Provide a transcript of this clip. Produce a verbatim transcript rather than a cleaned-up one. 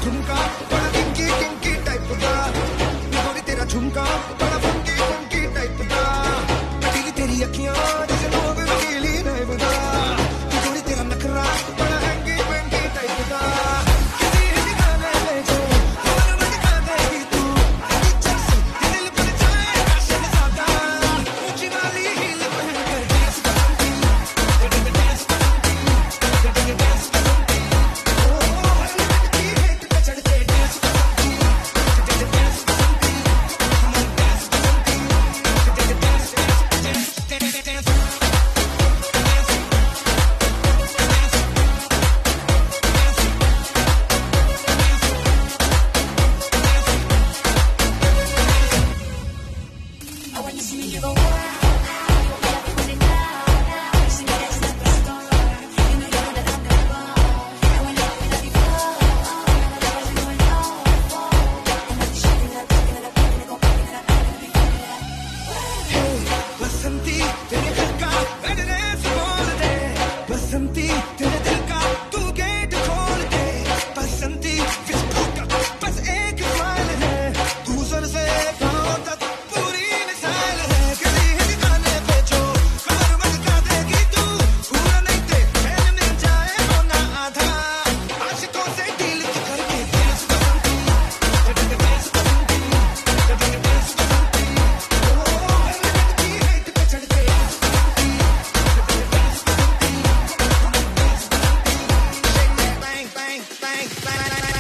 झुमका बड़ा kinky kinky type का, गोरी तेरा झुमका बड़ा फंकी फंकी टाइप का, पटीली तेरी अखियां जैसे लोग रंगीली टाइप का, गोरी तेरा नखरा बड़ा हैंगी पैंगी टाइप का, किसी ठिकाने ले जो और मैं दिखा देगी तू, इच्छा से दिल पर जाएगा शहजादा, ऊंची वाली हील पहन कर डांस करूंगी, डांस करूंगी, डांस करूंगी, ओ लड़की है तो चढ़ते डांस करूंगी, डांस करूंगी, हम डांस करूंगी, dance dance dance I want to see you go wild. When it now, now, you see me dancing at the store. You know, you know that I'm the ball. And when you open up your floor, all the girls are going all for. And I'm shaking it up, shaking it up, shaking it up, shaking it up, shaking it up. Basanti तेरे दिल का address बोल दे, बसंती तेरे दिल का तू gate खोल दे, बसंती Facebook का बस एक फाइल है, तू सर से पाँव तक पूरी मिसाइल है, गली है दिखाने पे जो कमर में दिखा देगी तू, पूरा नहीं ते फैल मिल जाए होना आधा, आशिकों से डील करके डांस करूंगी, डांस करूंगी, डांस करूंगी, ओ लड़की है तो चढ़ते डांस करूंगी, डांस करूंगी, डांस करूंगी, bang bang bang bang.